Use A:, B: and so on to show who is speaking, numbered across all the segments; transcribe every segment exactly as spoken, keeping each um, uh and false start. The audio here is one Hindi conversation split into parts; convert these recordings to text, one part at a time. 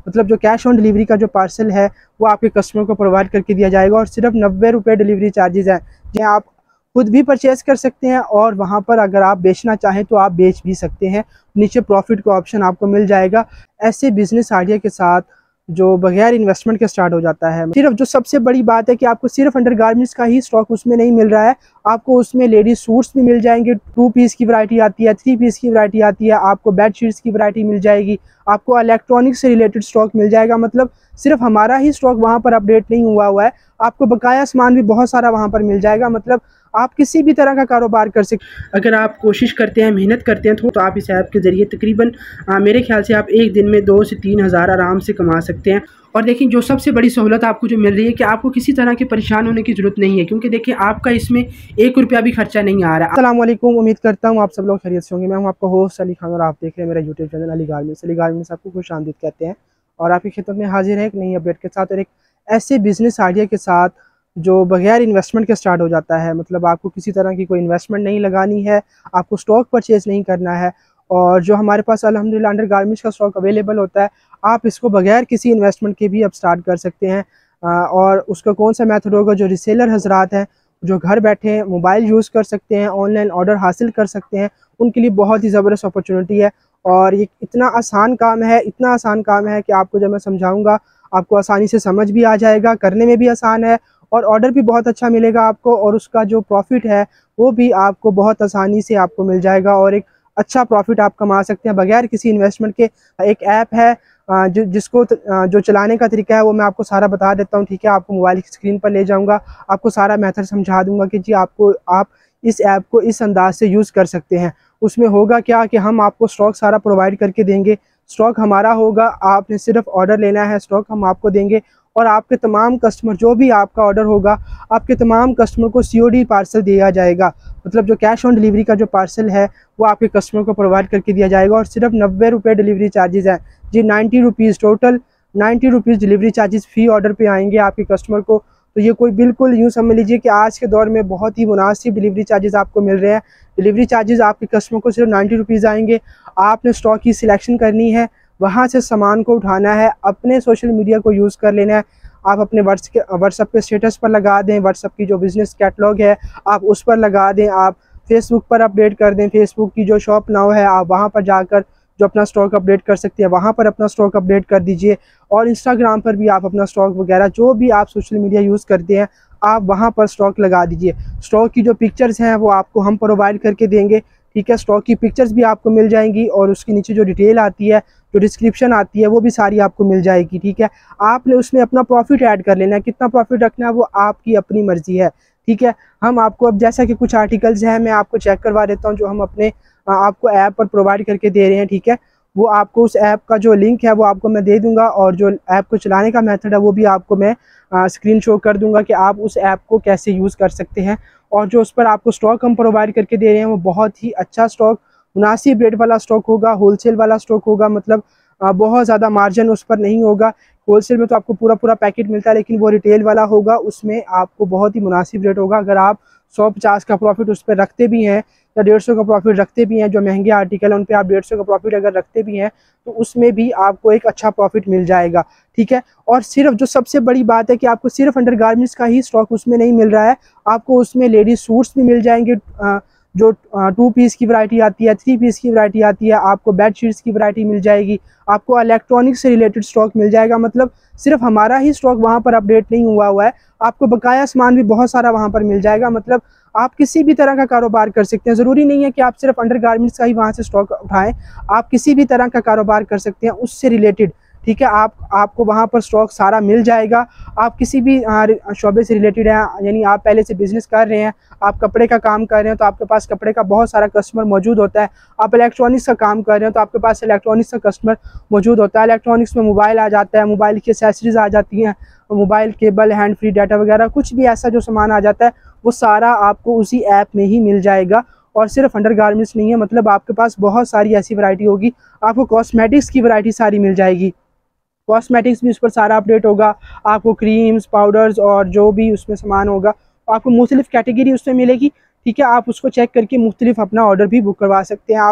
A: मतलब जो कैश ऑन डिलीवरी का जो पार्सल है वो आपके कस्टमर को प्रोवाइड करके दिया जाएगा और सिर्फ नब्बे रुपये डिलीवरी चार्जेस हैं, जहाँ आप खुद भी परचेज़ कर सकते हैं और वहाँ पर अगर आप बेचना चाहें तो आप बेच भी सकते हैं। नीचे प्रॉफिट का ऑप्शन आपको मिल जाएगा। ऐसे बिजनेस आइडिया के साथ जो बगैर इन्वेस्टमेंट के स्टार्ट हो जाता है। सिर्फ जो सबसे बड़ी बात है कि आपको सिर्फ अंडरगारमेंट्स का ही स्टॉक उसमें नहीं मिल रहा है, आपको उसमें लेडीज सूट्स भी मिल जाएंगे, टू पीस की वैरायटी आती है, थ्री पीस की वैरायटी आती है, आपको बेड शीट्स की वैरायटी मिल जाएगी, आपको इलेक्ट्रॉनिक से रिलेटेड स्टॉक मिल जाएगा। मतलब सिर्फ हमारा ही स्टॉक वहाँ पर अपडेट नहीं हुआ हुआ है, आपको बकाया सामान भी बहुत सारा वहाँ पर मिल जाएगा। मतलब आप किसी भी तरह का कारोबार कर सकते हैं। अगर आप कोशिश करते हैं, मेहनत करते हैं तो, तो आप इस ऐप के ज़रिए तकरीबन आ, मेरे ख्याल से आप एक दिन में दो से तीन हज़ार आराम से कमा सकते हैं। और देखिए जो सबसे बड़ी सहूलत आपको जो मिल रही है कि आपको किसी तरह के परेशान होने की ज़रूरत नहीं है, क्योंकि देखिए आपका इसमें एक रुपया भी खर्चा नहीं आ रहा। अस्सलाम वालेकुम, उम्मीद करता हूँ आप सब लोग खैरियत से होंगे। मैं हूँ आपका होस्ट अली खान और आप देख रहे हैं मेरा YouTube channel Ali garments. Ali garments आपको खुश आमदीद कहते हैं और आपकी खिदमत में हाजिर है एक नई अपडेट के साथ और एक ऐसे बिजनेस आइडिया के साथ जो बगैर इन्वेस्टमेंट के स्टार्ट हो जाता है। मतलब आपको किसी तरह की कोई इन्वेस्टमेंट नहीं लगानी है, आपको स्टॉक परचेज़ नहीं करना है और जो हमारे पास अल्हम्दुलिल्लाह अंडर गारमेंट्स का स्टॉक अवेलेबल होता है, आप इसको बगैर किसी इन्वेस्टमेंट के भी अब स्टार्ट कर सकते हैं। और उसका कौन सा मेथड होगा, जो रिसेलर हजरात हैं जो घर बैठे मोबाइल यूज़ कर सकते हैं, ऑनलाइन ऑर्डर हासिल कर सकते हैं, उनके लिए बहुत ही ज़बरदस्त अपॉर्चुनिटी है। और ये इतना आसान काम है, इतना आसान काम है कि आपको जब मैं समझाऊँगा आपको आसानी से समझ भी आ जाएगा, करने में भी आसान है और ऑर्डर भी बहुत अच्छा मिलेगा आपको और उसका जो प्रॉफिट है वो भी आपको बहुत आसानी से आपको मिल जाएगा और एक अच्छा प्रॉफिट आप कमा सकते हैं बगैर किसी इन्वेस्टमेंट के। एक ऐप है जो जिसको जो चलाने का तरीका है वो मैं आपको सारा बता देता हूँ, ठीक है। आपको मोबाइल की स्क्रीन पर ले जाऊँगा, आपको सारा मेथड समझा दूँगा कि जी आपको आप इस ऐप को इस अंदाज से यूज़ कर सकते हैं। उसमें होगा क्या कि हम आपको स्टॉक सारा प्रोवाइड करके देंगे, स्टॉक हमारा होगा, आपने सिर्फ ऑर्डर लेना है, स्टॉक हम आपको देंगे और आपके तमाम कस्टमर जो भी आपका ऑर्डर होगा आपके तमाम कस्टमर को सीओडी पार्सल दिया जाएगा। मतलब जो कैश ऑन डिलीवरी का जो पार्सल है वो आपके कस्टमर को प्रोवाइड करके दिया जाएगा और सिर्फ नब्बे रुपये डिलीवरी चार्जेस हैं जी, ninety rupees total, ninety rupees delivery charges फ़ी ऑर्डर पे आएंगे आपके कस्टमर को। तो ये कोई बिल्कुल यूँ समझ लीजिए कि आज के दौर में बहुत ही मुनासिब डिलीवरी चार्जेस आपको मिल रहे हैं। डिलीवरी चार्जेस आपके कस्टमर को सिर्फ नाइन्टी रुपीज़ आएंगे। आपने स्टॉक की सिलेक्शन करनी है, वहाँ से सामान को उठाना है, अपने सोशल मीडिया को यूज़ कर लेना है। आप अपने व्हाट्सएप के स्टेटस पर लगा दें, व्हाट्सएप की जो बिज़नेस कैटलॉग है आप उस पर लगा दें, आप फेसबुक पर अपडेट कर दें, फेसबुक की जो शॉप नाउ है आप वहाँ पर जाकर जो अपना स्टॉक अपडेट कर सकते हैं वहाँ पर अपना स्टॉक अपडेट कर दीजिए। और इंस्टाग्राम पर भी आप अपना स्टॉक वगैरह जो भी आप सोशल मीडिया यूज़ करते हैं आप वहाँ पर स्टॉक लगा दीजिए। स्टॉक की जो पिक्चर्स हैं वो आपको हम प्रोवाइड करके देंगे, ठीक है। स्टॉक की पिक्चर्स भी आपको मिल जाएंगी और उसके नीचे जो डिटेल आती है, जो डिस्क्रिप्शन आती है वो भी सारी आपको मिल जाएगी, ठीक है। आपने उसमें अपना प्रॉफिट ऐड कर लेना है, कितना प्रॉफिट रखना है वो आपकी अपनी मर्ज़ी है, ठीक है। हम आपको अब जैसा कि कुछ आर्टिकल्स हैं मैं आपको चेक करवा देता हूँ जो हम अपने आपको ऐप पर प्रोवाइड करके दे रहे हैं, ठीक है। वो आपको उस ऐप का जो लिंक है वो आपको मैं दे दूंगा और जो ऐप को चलाने का मेथड है वो भी आपको मैं स्क्रीन शो कर दूंगा कि आप उस ऐप को कैसे यूज़ कर सकते हैं। और जो उस पर आपको स्टॉक हम प्रोवाइड करके दे रहे हैं वो बहुत ही अच्छा स्टॉक, मुनासिब रेट वाला स्टॉक होगा, होलसेल वाला स्टॉक होगा। मतलब बहुत ज़्यादा मार्जिन उस पर नहीं होगा। होलसेल में तो आपको पूरा पूरा पैकेट मिलता है, लेकिन वो रिटेल वाला होगा, उसमें आपको बहुत ही मुनासिब रेट होगा। अगर आप सौ पचास का प्रॉफिट उस पर रखते भी हैं या डेढ़ सौ का प्रॉफिट रखते भी हैं, जो महंगे आर्टिकल है उन पे आप डेढ़ सौ का प्रॉफिट अगर रखते भी हैं तो उसमें भी आपको एक अच्छा प्रॉफिट मिल जाएगा, ठीक है। और सिर्फ जो सबसे बड़ी बात है कि आपको सिर्फ अंडरगारमेंट्स का ही स्टॉक उसमें नहीं मिल रहा है, आपको उसमें लेडीज सूट्स भी मिल जाएंगे, जो टू पीस की वैरायटी आती है, थ्री पीस की वैरायटी आती है, आपको बेड शीट्स की वैरायटी मिल जाएगी, आपको इलेक्ट्रॉनिक से रिलेटेड स्टॉक मिल जाएगा। मतलब सिर्फ हमारा ही स्टॉक वहाँ पर अपडेट नहीं हुआ हुआ है, आपको बकाया सामान भी बहुत सारा वहाँ पर मिल जाएगा। मतलब आप किसी भी तरह का कारोबार कर सकते हैं, ज़रूरी नहीं है कि आप सिर्फ अंडरगारमेंट्स का ही वहाँ से स्टॉक उठाएं, आप किसी भी तरह का कारोबार कर सकते हैं उससे रिलेटेड, ठीक है। आप आपको वहाँ पर स्टॉक सारा मिल जाएगा। आप किसी भी शोबे से रिलेटेड हैं, यानी आप पहले से बिज़नेस कर रहे हैं, आप कपड़े का काम कर रहे हैं तो आपके पास कपड़े का बहुत सारा कस्टमर मौजूद होता है। आप इलेक्ट्रॉनिक्स का काम कर रहे हैं तो आपके पास इलेक्ट्रॉनिक्स का कस्टमर मौजूद होता है। इलेक्ट्रॉनिक्स में मोबाइल आ जाता है, मोबाइल की एसेसरीज आ जाती हैं, mobile cable, hand free data वगैरह कुछ भी ऐसा जो सामान आ जाता है वो सारा आपको उसी ऐप में ही मिल जाएगा। और सिर्फ अंडरगारमेंट्स नहीं है, मतलब आपके पास बहुत सारी ऐसी वैरायटी होगी, आपको कॉस्मेटिक्स की वैरायटी सारी मिल जाएगी, कॉस्मेटिक्स भी उस पर सारा अपडेट होगा। आपको क्रीम्स, पाउडर्स और जो भी उसमें सामान होगा आपको मुख्तलिफ कैटेगरी उसमें मिलेगी, ठीक है। आप उसको चेक करके मुख्तलिफ अपना ऑर्डर भी बुक करवा सकते हैं। आप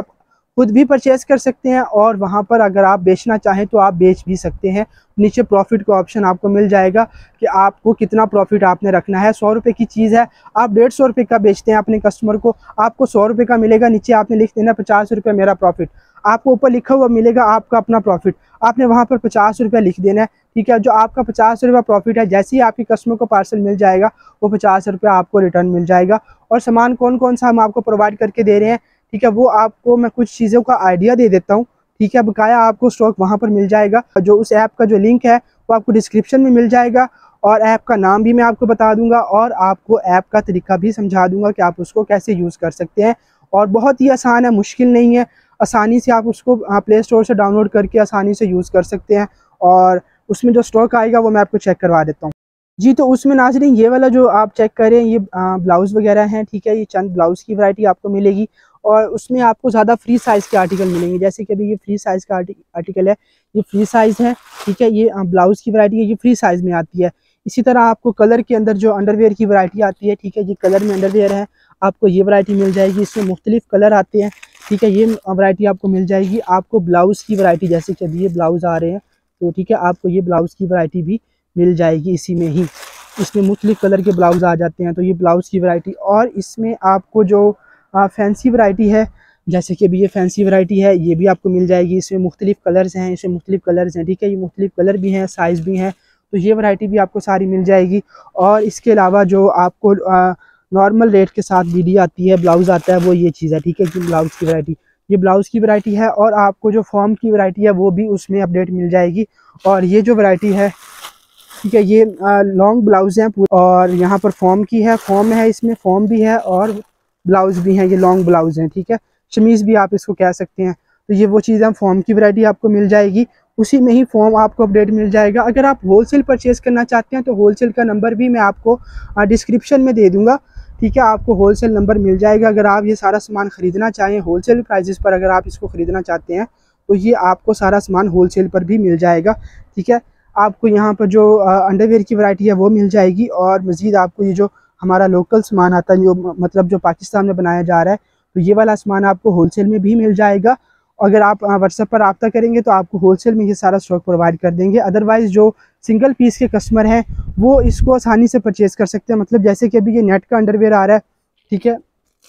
A: खुद भी परचेज़ कर सकते हैं और वहाँ पर अगर आप बेचना चाहें तो आप बेच भी सकते हैं। नीचे प्रॉफिट का ऑप्शन आपको मिल जाएगा कि आपको कितना प्रॉफिट आपने रखना है। सौ रुपये की चीज़ है, आप डेढ़ सौ रुपये का बेचते हैं अपने कस्टमर को, आपको सौ रुपये का मिलेगा। नीचे आपने लिख देना पचास रुपये मेरा प्रॉफिट, आपको ऊपर लिखा हुआ मिलेगा आपका अपना प्रॉफिट, आपने वहाँ पर पचास रुपये लिख देना है। ठीक है, जो आपका पचास रुपये प्रॉफिट है, जैसे ही आपके कस्टमर को पार्सल मिल जाएगा वो पचास रुपये आपको रिटर्न मिल जाएगा। और सामान कौन कौन सा हम आपको प्रोवाइड करके दे रहे हैं, ठीक है, वो आपको मैं कुछ चीज़ों का आइडिया दे देता हूँ। ठीक है, बकाया आपको स्टॉक वहाँ पर मिल जाएगा। जो उस ऐप का जो लिंक है वो आपको डिस्क्रिप्शन में मिल जाएगा और ऐप का नाम भी मैं आपको बता दूंगा और आपको ऐप का तरीका भी समझा दूंगा कि आप उसको कैसे यूज़ कर सकते हैं। और बहुत ही आसान है, मुश्किल नहीं है, आसानी से आप उसको प्ले स्टोर से डाउनलोड करके आसानी से यूज़ कर सकते हैं। और उसमें जो स्टॉक आएगा वो मैं आपको चेक करवा देता हूँ जी। तो उसमें नाज़रीन ये वाला जो आप चेक कर रहे हैं ये ब्लाउज़ वगैरह हैं। ठीक है, ये चंद ब्लाउज़ की वैरायटी आपको मिलेगी और उसमें आपको ज़्यादा फ्री साइज़ के आर्टिकल मिलेंगे। जैसे कि अभी ये फ्री साइज़ का आर्टिकल है, ये फ्री साइज़ है। ठीक है, ये ब्लाउज़ की वैरायटी है, ये फ्री साइज़ में आती है। इसी तरह आपको कलर के अंदर जो अंडरवेयर की वैरायटी आती है, ठीक है, ये कलर में अंडरवेयर है, आपको ये वैरायटी मिल जाएगी। इसमें मुख्तलिफ कलर आते हैं। ठीक है, ये वैरायटी आपको मिल जाएगी। आपको ब्लाउज़ की वैरायटी, जैसे कि अभी ये ब्लाउज़ आ रहे हैं तो ठीक है, आपको ये ब्लाउज़ की वैरायटी भी मिल जाएगी इसी में ही। इसमें मुख्तलिफ कलर के ब्लाउज़ आ जाते हैं, तो ये ब्लाउज़ की वैरायटी। और इसमें आपको जो आ, फैंसी वैरायटी है, जैसे कि अभी ये फैंसी वैरायटी है, ये भी आपको मिल जाएगी। इसमें मुख्तलिफ कलर्स हैं, इसमें मुख्तलिफ कलर्स हैं। ठीक है, ये मुख्तलिफ कलर भी हैं, साइज़ भी हैं, तो ये वैरायटी भी आपको सारी मिल जाएगी। और इसके अलावा जो आपको नॉर्मल रेट के साथ बीडी आती है, ब्लाउज़ आता है, वो ये चीज़ है। ठीक है, कि ब्लाउज़ की वैरायटी, ये ब्लाउज़ की वैरायटी है। और आपको जो फॉर्म की वैरायटी है वो भी उसमें अपडेट मिल जाएगी। और ये जो वैरायटी है, ठीक है, ये लॉन्ग ब्लाउज़ हैं और यहाँ पर फॉर्म की है, फॉर्म है, इसमें फॉर्म भी है और ब्लाउज़ भी हैं, ये लॉन्ग ब्लाउज़ हैं। ठीक है, शमीज़ भी आप इसको कह सकते हैं। तो ये वो चीज़ है, फॉर्म की वैरायटी आपको मिल जाएगी, उसी में ही फॉर्म आपको अपडेट मिल जाएगा। अगर आप होलसेल परचेज़ करना चाहते हैं तो होलसेल का नंबर भी मैं आपको डिस्क्रिप्शन में दे दूँगा। ठीक है, आपको होलसेल नंबर मिल जाएगा। अगर आप ये सारा सामान ख़रीदना चाहें होलसेल प्राइजेस पर, अगर आप इसको ख़रीदना चाहते हैं तो ये आपको सारा सामान होलसेल पर भी मिल जाएगा। ठीक है, आपको यहाँ पर जो अंडरवेयर की वैरायटी है वो मिल जाएगी और मज़ीद आपको ये जो हमारा लोकल सामान आता है, जो मतलब जो पाकिस्तान में बनाया जा रहा है, तो ये वाला सामान आपको होलसेल में भी मिल जाएगा। अगर आप व्हाट्सएप पर रब्ता करेंगे तो आपको होलसेल में ये सारा स्टॉक प्रोवाइड कर देंगे। अदरवाइज़ जो सिंगल पीस के कस्टमर हैं वो इसको आसानी से परचेज़ कर सकते हैं। मतलब जैसे कि अभी ये नेट का अंडरवेयर आ रहा है, ठीक है,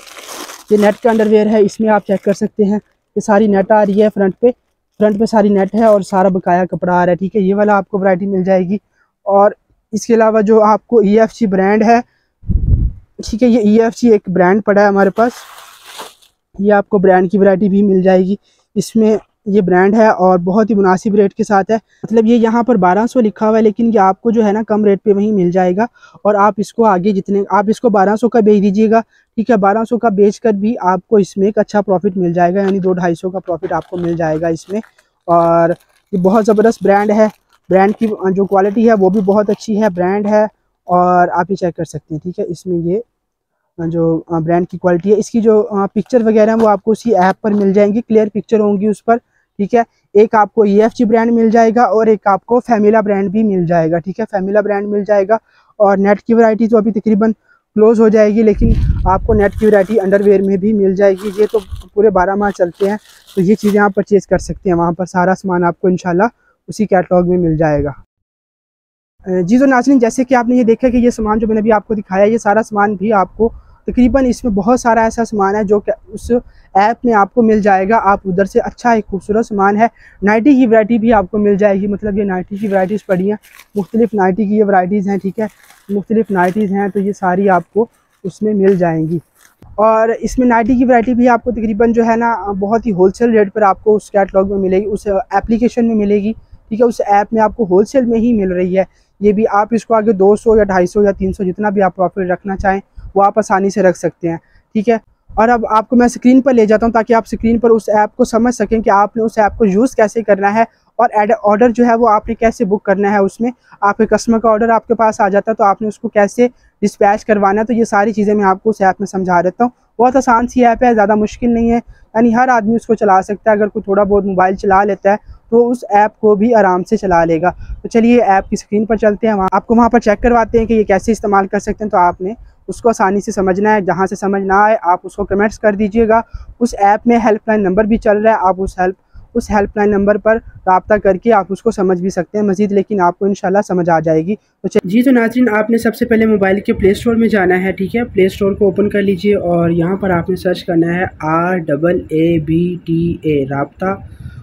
A: ये नेट का अंडरवेयर है, इसमें आप चेक कर सकते हैं, ये सारी नेट आ रही है, फ्रंट पे फ्रंट पे सारी नेट है और सारा बकाया कपड़ा आ रहा है। ठीक है, ये वाला आपको वैरायटी मिल जाएगी। और इसके अलावा जो आपको ई एफ सी ब्रांड है, ठीक है, ये ई एफ सी एक ब्रांड पड़ा है हमारे पास, ये आपको ब्रांड की वैरायटी भी मिल जाएगी। इसमें ये ब्रांड है और बहुत ही मुनासिब रेट के साथ है। मतलब ये यहाँ पर बारह सौ लिखा हुआ है, लेकिन ये आपको जो है ना कम रेट पे वहीं मिल जाएगा। और आप इसको आगे जितने आप इसको बारह सौ का बेच दीजिएगा, ठीक है, बारह सौ का बेचकर भी आपको इसमें एक अच्छा प्रॉफिट मिल जाएगा, यानी दो ढाई सौ का प्रॉफिट आपको मिल जाएगा इसमें। और ये बहुत ज़बरदस्त ब्रांड है, ब्रांड की जो क्वालिटी है वो भी बहुत अच्छी है, ब्रांड है और आप ये चेक कर सकते हैं। ठीक है, इसमें ये जो ब्रांड की क्वालिटी है, इसकी जो पिक्चर वगैरह है वो आपको उसी ऐप पर मिल जाएंगी, क्लियर पिक्चर होंगी उस पर। ठीक है, एक आपको ई एफ सी ब्रांड मिल जाएगा और एक आपको फैमिला ब्रांड भी मिल जाएगा। ठीक है, फैमिला ब्रांड मिल जाएगा। और नेट की वैरायटी तो अभी तकरीबन क्लोज हो जाएगी, लेकिन आपको नेट की वैरायटी अंडरवेयर में भी मिल जाएगी। ये तो पूरे बारह माह चलते हैं, तो ये चीज़ें आप परचेज़ कर सकते हैं। वहाँ पर सारा सामान आपको इंशाल्लाह उसी कैटलॉग में मिल जाएगा। जी तो नाज़रीन, जैसे कि आपने ये देखा कि ये सामान जो मैंने अभी आपको दिखाया, ये सारा सामान भी आपको तकरीबन इसमें बहुत सारा ऐसा सामान है जो उस ऐप में आपको मिल जाएगा। आप उधर से अच्छा एक खूबसूरत सामान है। नाइटी की वैरायटी भी आपको मिल जाएगी, मतलब ये नाइटी की वैराइटीज़ पड़ी हैं, मुख्तलिफ नाइटी की ये वैराइटीज़ हैं। ठीक है, मुख्तलिफ नाइटीज़ हैं, तो ये सारी आपको उसमें मिल जाएंगी। और इसमें नाइटी की वैरायटी भी आपको तकरीबन जो है ना बहुत ही होलसेल रेट पर आपको उस कैटलॉग में मिलेगी, उस एप्लीकेशन में मिलेगी। ठीक है, उस ऐप में आपको होलसेल में ही मिल रही है। ये भी आप इसको आगे दो सौ या ढाई सौ या तीन सौ जितना भी आप प्रॉफिट रखना चाहें वो आप आसानी से रख सकते हैं। ठीक है, और अब आपको मैं स्क्रीन पर ले जाता हूं ताकि आप स्क्रीन पर उस ऐप को समझ सकें कि आपने उस ऐप को यूज़ कैसे करना है और ऑर्डर जो है वो आपने कैसे बुक करना है। उसमें आपके कस्टमर का ऑर्डर आपके पास आ जाता है तो आपने उसको कैसे डिस्पैच करवाना है, तो ये सारी चीज़ें मैं आपको उस ऐप में समझा देता हूँ। बहुत आसान सी ऐप है, ज़्यादा मुश्किल नहीं है, यानी हर आदमी उसको चला सकता है। अगर कोई थोड़ा बहुत मोबाइल चला लेता है तो उस ऐप को भी आराम से चला लेगा। तो चलिए ऐप की स्क्रीन पर चलते हैं, वहाँ आपको वहाँ पर चेक करवाते हैं कि ये कैसे इस्तेमाल कर सकते हैं। तो आपने उसको आसानी से समझना है, जहाँ से समझ ना आए आप उसको कमेंट्स कर दीजिएगा। उस ऐप में हेल्पलाइन नंबर भी चल रहा है, आप उस हेल्प उस हेल्पलाइन नंबर पर रब्ता करके आप उसको समझ भी सकते हैं मज़ीद, लेकिन आपको इंशाल्लाह समझ आ जाएगी। तो जी तो नाज़रीन, आपने सबसे पहले मोबाइल के प्ले स्टोर में जाना है, ठीक है। प्ले स्टोर को ओपन कर लीजिए और यहाँ पर आपने सर्च करना है R double A B T A Rabta,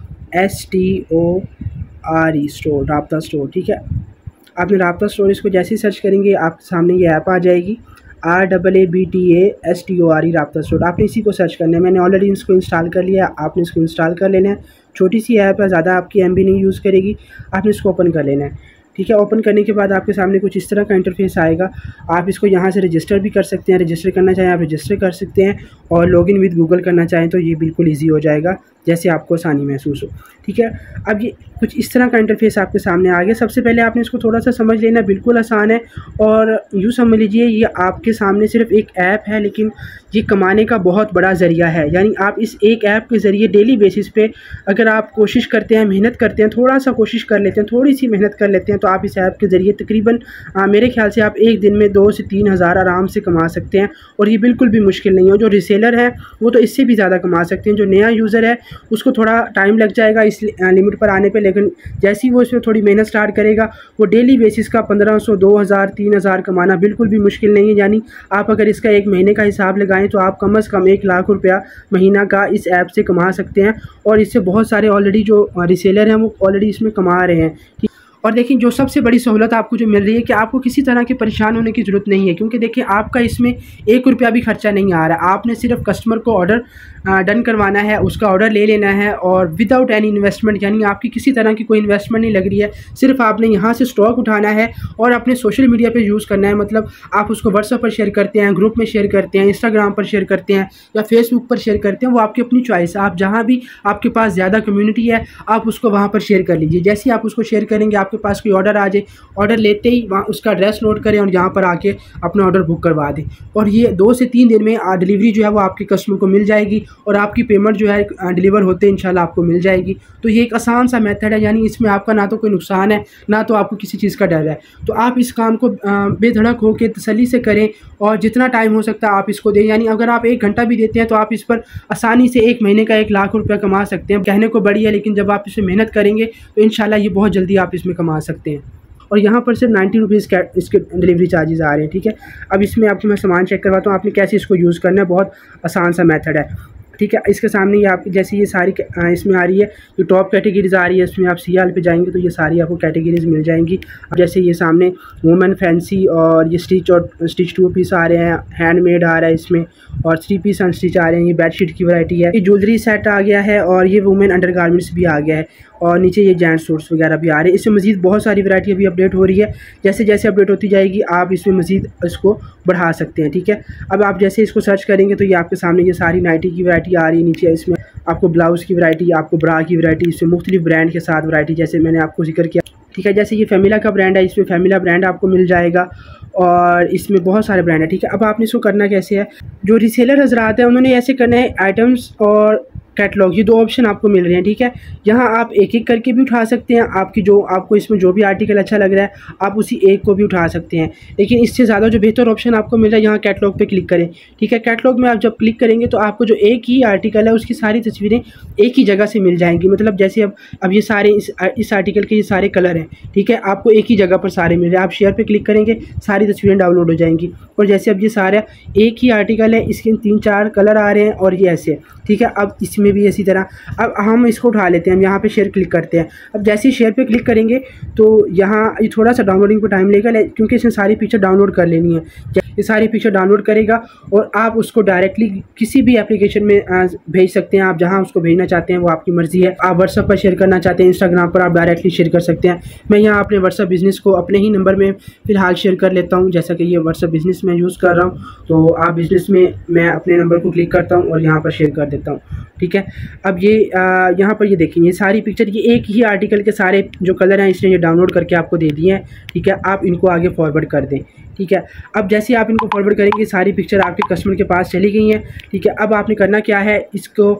A: S T O R E store, Rabta store, ठीक है। आपने रब्ता स्टोर इसको जैसे ही सर्च करेंगे आपके सामने ये ऐप आ जाएगी, R double A B T A S T O R E Rabta store. आपने इसी को सर्च करना है। मैंने ऑलरेडी इसको इंस्टॉल कर लिया है, आपने इसको इंस्टॉल कर लेना है। छोटी सी ऐप है, ज़्यादा आपकी एम बी नहीं यूज़ करेगी। आपने इसको ओपन कर लेना है, ठीक है। ओपन करने के बाद आपके सामने कुछ इस तरह का इंटरफेस आएगा। आप इसको यहाँ से रजिस्टर भी कर सकते हैं, रजिस्टर करना चाहें आप रजिस्टर कर सकते हैं, और लॉगिन विद गूगल करना चाहें तो ये बिल्कुल ईजी हो जाएगा, जैसे आपको आसानी महसूस हो, ठीक है। अब ये कुछ इस तरह का इंटरफेस आपके सामने आ गया। सबसे पहले आपने इसको थोड़ा सा समझ लेना, बिल्कुल आसान है। और यूँ समझ लीजिए ये आपके सामने सिर्फ एक ऐप है, लेकिन ये कमाने का बहुत बड़ा ज़रिया है। यानी आप इस एक ऐप के ज़रिए डेली बेसिस पे अगर आप कोशिश करते हैं, मेहनत करते हैं, थोड़ा सा कोशिश कर लेते हैं, थोड़ी सी मेहनत कर लेते हैं, तो आप इस ऐप के ज़रिए तकरीबन आ, मेरे ख्याल से आप एक दिन में दो से तीन हज़ार आराम से कमा सकते हैं। और ये बिल्कुल भी मुश्किल नहीं है। जो रिसेलर है वो तो इससे भी ज़्यादा कमा सकते हैं। जो नया यूज़र है उसको थोड़ा टाइम लग जाएगा इस लिमिट पर आने पे, लेकिन जैसे ही वो इसमें थोड़ी मेहनत स्टार्ट करेगा वो डेली बेसिस का पंद्रह सौ, दो हज़ार, तीन हज़ार कमाना बिल्कुल भी मुश्किल नहीं है। यानी आप अगर इसका एक महीने का हिसाब लगाएं तो आप कम से कम एक लाख रुपया महीना का इस ऐप से कमा सकते हैं। और इससे बहुत सारे ऑलरेडी जो रिसेलर हैं वो ऑलरेडी इसमें कमा रहे हैं। और देखिए जो सबसे बड़ी सहूलत आपको जो मिल रही है कि आपको किसी तरह के परेशान होने की ज़रूरत नहीं है, क्योंकि देखिए आपका इसमें एक रुपया भी खर्चा नहीं आ रहा है। आपने सिर्फ कस्टमर को ऑर्डर डन करवाना है, उसका ऑर्डर ले लेना है, और विदाउट एनी इन्वेस्टमेंट, यानी आपकी किसी तरह की कोई इन्वेस्टमेंट नहीं लग रही है। सिर्फ आपने यहाँ से स्टॉक उठाना है और अपने सोशल मीडिया पे यूज़ करना है। मतलब आप उसको व्हाट्सएप पर शेयर करते हैं, ग्रुप में शेयर करते हैं, इंस्टाग्राम पर शेयर करते हैं या फेसबुक पर शेयर करते हैं, वो आपकी अपनी चॉइस है। आप जहाँ भी आपके पास ज़्यादा कम्युनिटी है आप उसको वहाँ पर शेयर कर लीजिए। जैसे ही आप उसको शेयर करेंगे आपके पास कोई ऑर्डर आ जाए, ऑर्डर लेते ही वहाँ उसका एड्रेस नोट करें और यहाँ पर आके अपना ऑर्डर बुक करवा दें। और ये दो से तीन दिन में डिलीवरी जो है वो आपके कस्टमर को मिल जाएगी और आपकी पेमेंट जो है डिलीवर होते हैं इंशाल्लाह आपको मिल जाएगी। तो ये एक आसान सा मेथड है, यानी इसमें आपका ना तो कोई नुकसान है ना तो आपको किसी चीज़ का डर है। तो आप इस काम को बेधड़क होकर तसल्ली से करें और जितना टाइम हो सकता है आप इसको दें। यानी अगर आप एक घंटा भी देते हैं तो आप इस पर आसानी से एक महीने का एक लाख रुपया कमा सकते हैं। कहने को बड़ी है, लेकिन जब आप इसमें मेहनत करेंगे तो इंशाल्लाह ये बहुत जल्दी आप इसमें कमा सकते हैं। और यहाँ पर सिर्फ नाइन्टी रुपीज़ का इसके डिलीवरी चार्जेस आ रहे हैं, ठीक है। अब इसमें आपको मैं सामान चेक करवाता हूँ आपने कैसे इसको यूज़ करना है। बहुत आसान सा मेथड है, ठीक है। इसके सामने ये आप जैसे ये सारी इसमें आ रही है, जो टॉप कैटेगरीज आ रही है इसमें आप सीआल पे जाएंगे तो ये सारी आपको कैटेगरीज मिल जाएंगी। जैसे ये सामने वुमेन फैंसी और ये स्टिच और स्टिच टू पीस आ रहे हैं, हैंडमेड आ रहा है इसमें, और थ्री पीस अनस्टिच आ रहे हैं। ये बेडशीट की वैरायटी है, ये ज्वेलरी सेट आ गया है, और ये वुमेन अंडर गारमेंट्स भी आ गया है, और नीचे ये जेंट्स सूट्स वगैरह भी आ रहे हैं। इसमें मज़ीद बहुत सारी वैरायटी अभी अपडेट हो रही है। जैसे जैसे अपडेट होती जाएगी आप इसमें मज़ीद इसको बढ़ा सकते हैं, ठीक है। अब आप जैसे इसको सर्च करेंगे तो ये आपके सामने ये सारी नाइटी की वैरायटी आ रही है। नीचे इसमें आपको ब्लाउज़ की वैरायटी, आपको ब्रा की वैरायटी, इसमें मुख्तलिफ ब्रांड के साथ वैरायटी जैसे मैंने आपको जिक्र किया, ठीक है। जैसे ये फेमिला का ब्रांड है, इसमें फेमिला ब्रांड आपको मिल जाएगा, और इसमें बहुत सारे ब्रांड है, ठीक है। अब आपने इसको करना कैसे है, जो रीसेलर हजरात हैं उन्होंने ऐसे करना है, आइटम्स और कैटलॉग, ये दो ऑप्शन आपको मिल रहे हैं, ठीक है। यहाँ आप एक एक करके भी उठा सकते हैं, आपकी जो आपको इसमें जो भी आर्टिकल अच्छा लग रहा है आप उसी एक को भी उठा सकते हैं। लेकिन इससे ज़्यादा जो बेहतर ऑप्शन आपको मिल रहा है, यहाँ कैटलॉग पे क्लिक करें, ठीक है। कैटलॉग में आप जब क्लिक करेंगे तो आपको जो एक ही आर्टिकल है उसकी सारी तस्वीरें एक ही जगह से मिल जाएंगी। मतलब जैसे अब अब ये सारे इस, इस आर्टिकल के ये सारे कलर हैं, ठीक है, आपको एक ही जगह पर सारे मिल रहे हैं। आप शेयर पर क्लिक करेंगे सारी तस्वीरें डाउनलोड हो जाएंगी। और जैसे अब ये सारा एक ही आर्टिकल है, इसके तीन चार कलर आ रहे हैं और ये ऐसे, ठीक है। अब इसमें भी इसी तरह अब हम इसको उठा लेते हैं, हम यहाँ पे शेयर क्लिक करते हैं। अब जैसे ही शेयर पे क्लिक करेंगे तो यहाँ ये थोड़ा सा डाउनलोडिंग को टाइम लेगा, क्योंकि इसने सारी पिक्चर डाउनलोड कर लेनी है। ये सारी पिक्चर डाउनलोड करेगा और आप उसको डायरेक्टली किसी भी एप्लीकेशन में भेज सकते हैं। आप जहाँ उसको भेजना चाहते हैं वो आपकी मर्ज़ी है। आप व्हाट्सएप पर शेयर करना चाहते हैं, इंस्टाग्राम पर आप डायरेक्टली शेयर कर सकते हैं। मैं यहाँ अपने व्हाट्सएप बिज़नेस को अपने ही नंबर में फ़िलहाल शेयर कर लेता हूँ। जैसा कि ये व्हाट्सएप बिज़नेस मैं यूज़ कर रहा हूँ, तो आप बिज़नेस में मैं अपने नंबर को क्लिक करता हूँ और यहाँ पर शेयर कर देता हूँ, ठीक है। अब ये यहाँ पर ये देखें, ये सारी पिक्चर ये एक ही आर्टिकल के सारे जो कलर हैं इसने ये डाउनलोड करके आपको दे दिए हैं, ठीक है। आप इनको आगे फॉरवर्ड कर दें, ठीक है। अब जैसे आप इनको फॉरवर्ड करेंगे सारी पिक्चर आपके कस्टमर के पास चली गई हैं, ठीक है। अब आपने करना क्या है, इसको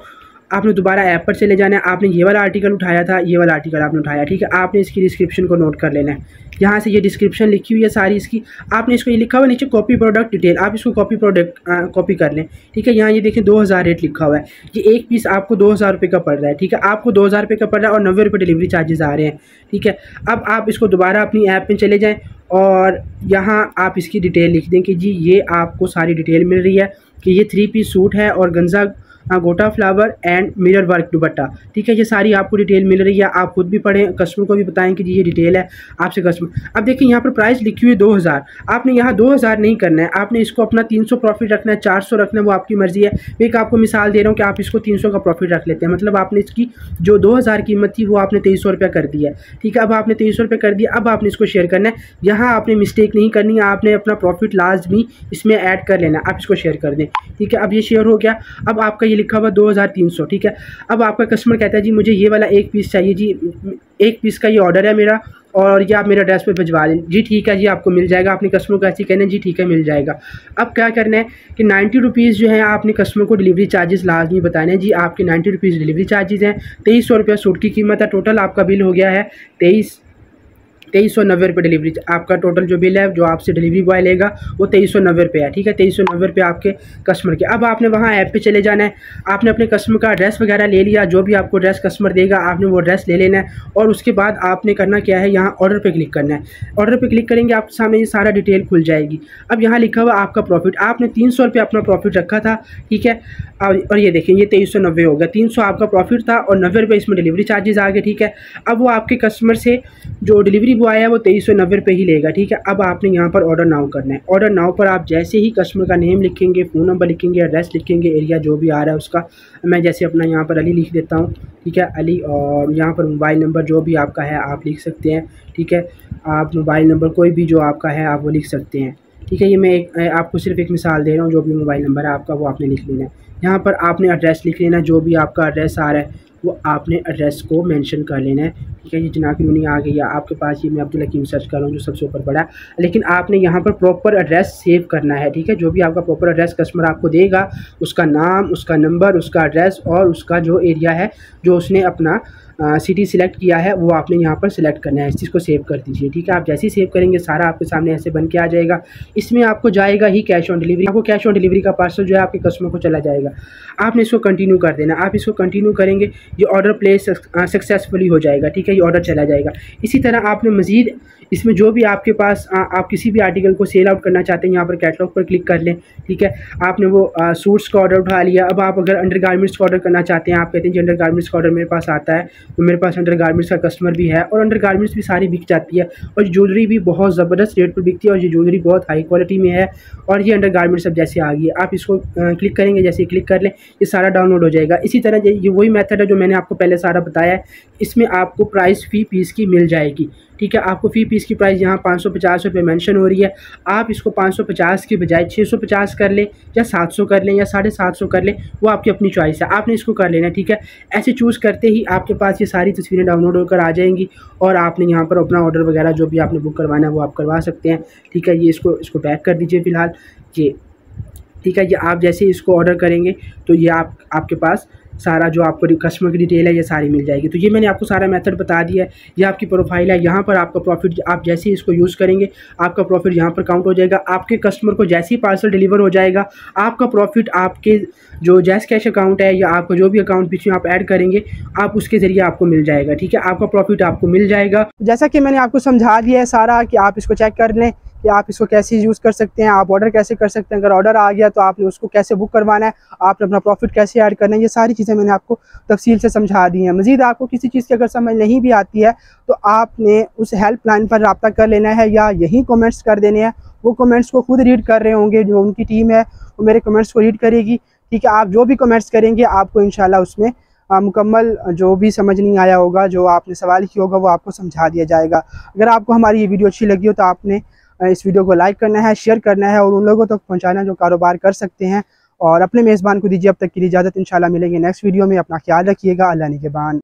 A: आपने दोबारा ऐप पर चले जाना है। आपने ये वाला आर्टिकल उठाया था, ये वाला आर्टिकल आपने उठाया, ठीक है। आपने इसकी डिस्क्रिप्शन को नोट कर लेना है। यहाँ से ये डिस्क्रिप्शन लिखी हुई है सारी इसकी, आपने इसको ये लिखा हुआ नीचे कॉपी प्रोडक्ट डिटेल, आप इसको कॉपी प्रोडक्ट कॉपी कर लें, ठीक है। यहाँ ये देखें दो हज़ार रेट लिखा हुआ है, ये एक पीस आपको दो हज़ार रुपये का पड़ रहा है, ठीक है। आपको दो हज़ार रुपये का पड़ रहा है और नब्बे रुपये डिलीवरी चार्जेस आ रहे हैं, ठीक है। अब आप इसको दोबारा अपनी ऐप में चले जाएँ और यहाँ आप इसकी डिटेल लिख दें कि जी ये आपको सारी डिटेल मिल रही है कि ये थ्री पीस सूट है और गंजा गोटा flower and mirror work dupatta, ठीक है। ये सारी आपको डिटेल मिल रही है, आप खुद भी पढ़ें, कस्टमर को भी बताएं कि जी ये डिटेल है आपसे कस्टमर। अब देखिए यहाँ पर प्राइस लिखी हुई है दो हज़ार, आपने यहाँ दो हज़ार नहीं करना है, आपने इसको अपना तीन सौ प्रॉफिट रखना है, चार सौ रखना है, वो आपकी मर्जी है। एक आपको मिसाल दे रहा हूँ कि आप इसको तीन सौ का प्रॉफिट रख लेते हैं, मतलब आपने इसकी जो दो हज़ार कीमत थी वो आपने तेईस सौ रुपया कर दिया है, ठीक है। अब आपने तेईस सौ रुपये कर दिया, अब आपने इसको शेयर करना है। यहाँ आपने मिस्टेक नहीं करनी है, आपने अपना प्रॉफिट लाजमी इसमें ऐड कर लेना है, आप इसको शेयर कर दें, ठीक है। अब ये शेयर हो गया, अब आपका ये लिखा हुआ दो हज़ार तीन सौ, ठीक है। अब आपका कस्टमर कहता है जी मुझे ये वाला एक पीस चाहिए, जी एक पीस का ये ऑर्डर है मेरा और ये आप मेरे एड्रेस पे भिजवा दें, जी ठीक है जी आपको मिल जाएगा। आपने कस्टमर को ऐसे कहना है जी ठीक है मिल जाएगा। अब क्या करना है कि नाइन्टी रुपीज़ जो है आपने कस्टमर को डिलीवरी चार्जेस लाजमी बताने हैं, जी आपके नाइन्टी रुपीज़ डिलीवरी चार्जेस हैं, तेईस सौ रुपये सूट की कीमत है, टोटल आपका बिल हो गया है तेईस तेईस सौ नब्बे रुपये डिलीवरी। आपका टोटल जो बिल है जो आपसे डिलीवरी बॉय लेगा वो तेईस सौ नब्बे रुपये है, ठीक है। तेईस सौ नब्बे रुपये आपके कस्टमर के। अब आपने वहाँ ऐप पे चले जाना है, आपने अपने कस्टमर का एड्रेस वगैरह ले लिया, जो भी आपको एड्रेस कस्टमर देगा आपने वो एड्रेस ले लेना है और उसके बाद आपने करना क्या है, यहाँ ऑर्डर पे क्लिक करना है। ऑर्डर पे क्लिक करेंगे आपके सामने ये सारा डिटेल खुल जाएगी। अब यहाँ लिखा हुआ आपका प्रॉफिट, आपने तीन सौ रुपये अपना प्रॉफिट रखा था, ठीक है। और ये देखें ये तेईस सौ नब्बे हो गया, तीन सौ आपका प्रॉफिट था और नब्बे रुपये इसमें डिलीवरी चार्जेस आ गए, ठीक है। अब वो आपके कस्टमर से जो डिलीवरी बॉय है वो तेईस सौ नब्बे रुपये ही लेगा, ठीक है। अब आपने यहाँ पर ऑर्डर नाउ करना है। ऑर्डर नाउ पर आप जैसे ही कस्टमर का नेम लिखेंगे, फ़ोन नंबर लिखेंगे, एड्रेस लिखेंगे, एरिया जो भी आ रहा है उसका, मैं जैसे अपना यहाँ पर अली लिख देता हूँ, ठीक है अली, और यहाँ पर मोबाइल नंबर जो भी आपका है आप लिख सकते हैं, ठीक है। आप मोबाइल नंबर कोई भी जो आपका है आप वो लिख सकते हैं, ठीक है। ये मैं एक आपको सिर्फ एक मिसाल दे रहा हूँ, जो भी मोबाइल नंबर है आपका वो आपने लिख लेना है। यहाँ पर आपने एड्रेस लिख लेना, जो भी आपका एड्रेस आ रहा है वो आपने एड्रेस को मेंशन कर लेना है, ठीक है। ये जना कॉलोनी आ गई है आपके पास, ये मैं अब्दुल हकीम सर्च कर रहा हूँ जो सबसे ऊपर पड़ा है, लेकिन आपने यहाँ पर प्रॉपर एड्रेस सेव करना है, ठीक है। जो भी आपका प्रॉपर एड्रेस कस्टमर आपको देगा उसका नाम, उसका नंबर, उसका एड्रेस और उसका जो एरिया है जो उसने अपना सिटी सिलेक्ट किया है वो आपने यहाँ पर सिलेक्ट करना है। इस चीज़ को सेव कर दीजिए, ठीक है। आप जैसे ही सेव करेंगे सारा आपके सामने ऐसे बन के आ जाएगा। इसमें आपको जाएगा ही कैश ऑन डिलीवरी, आपको कैश ऑन डिलीवरी का पार्सल जो है आपके कस्टमर को चला जाएगा। आपने इसको कंटिन्यू कर देना, आप इसको कंटिन्यू करेंगे ये ऑर्डर प्लेस सक्सेसफुली हो जाएगा, ठीक है। ये ऑर्डर चला जाएगा। इसी तरह आपने मज़ीद इसमें जो भी आपके पास आ, आप किसी भी आर्टिकल को सेल आउट करना चाहते हैं यहाँ पर कैटलॉग पर क्लिक कर लें, ठीक है। आपने वो आ, सूट्स का ऑर्डर उठा लिया। अब आप अगर अंडर गारमेंट्स का ऑर्डर करना चाहते हैं, आप कहते हैं जी अंडर गारमेंट्स का ऑर्डर मेरे पास आता है, तो मेरे पास अंडर गारमेंट्स का कस्टमर भी है और अंडर गारमेंट्स भी सारी बिक जाती है और ज्वेलरी भी बहुत ज़बरदस्त रेट पर बिकती है और ये ज्वेलरी बहुत हाई क्वालिटी में है और ये अंडर गारमेंट्स अब जैसे आ गई है। आप इसको क्लिक करेंगे, जैसे क्लिक कर लें ये सारा डाउनलोड हो जाएगा। इसी तरह ये वही मेथड है जो मैंने आपको पहले सारा बताया है। इसमें आपको प्राइस फ़ी पीस की मिल जाएगी, ठीक है। आपको फ़ी पीस की प्राइस यहाँ पाँच सौ पचास रुपये मेंशन हो रही है। आप इसको पाँच सौ पचास के बजाय छः सौ पचास कर लें या सात सौ कर लें या साढ़े सात सौ कर लें, वो आपकी अपनी चॉइस है, आपने इसको कर लेना, ठीक है। ऐसे चूज़ करते ही आपके पास ये सारी तस्वीरें डाउनलोड होकर आ जाएंगी और आपने यहाँ पर अपना ऑर्डर वगैरह जो भी आपने बुक करवाना है वो आप करवा सकते हैं, ठीक है। ये इसको इसको बैक कर दीजिए फ़िलहाल, ये ठीक है। ये आप जैसे इसको ऑर्डर करेंगे तो ये आप आपके पास सारा जो आपको कस्टमर की डिटेल है ये सारी मिल जाएगी। तो ये मैंने आपको सारा मेथड बता दिया है। ये आपकी प्रोफाइल है, यहाँ पर आपका प्रॉफिट आप जैसे ही इसको यूज़ करेंगे आपका प्रॉफिट यहाँ पर काउंट हो जाएगा। आपके कस्टमर को जैसे ही पार्सल डिलीवर हो जाएगा आपका प्रॉफिट आपके जो जैस कैश अकाउंट है या आपका जो भी अकाउंट बीच में आप ऐड करेंगे आप उसके ज़रिए आपको मिल जाएगा, ठीक है। आपका प्रॉफिट आपको मिल जाएगा। जैसा कि मैंने आपको समझा दिया है सारा कि आप इसको चेक कर लें कि आप इसको कैसे यूज़ कर सकते हैं, आप ऑर्डर कैसे कर सकते हैं, अगर ऑर्डर आ गया तो आपने उसको कैसे बुक करवाना है, आपने अपना प्रॉफिट कैसे ऐड करना है, ये सारी चीज़ें मैंने आपको तफसील से समझा दी हैं। मज़ीद आपको किसी चीज़ की अगर समझ नहीं भी आती है तो आपने उस हेल्प लाइन पर रब्ता कर लेना है या यहीं कमेंट्स कर देने हैं। वो कमेंट्स को खुद रीड कर रहे होंगे, जो उनकी टीम है वो मेरे कमेंट्स को रीड करेगी, ठीक है। आप जो भी कमेंट्स करेंगे आपको इंशाल्लाह उसमें मुकम्मल जो भी समझ नहीं आया होगा, जो आपने सवाल किया होगा वो आपको समझा दिया जाएगा। अगर आपको हमारी ये वीडियो अच्छी लगी हो तो आपने इस वीडियो को लाइक करना है, शेयर करना है और उन लोगों तक पहुंचाना जो कारोबार कर सकते हैं। और अपने मेज़बान को दीजिए अब तक के लिए इजाज़त। इंशाल्लाह मिलेंगे नेक्स्ट वीडियो में। अपना ख्याल रखिएगा। अल्लाह निगहबान।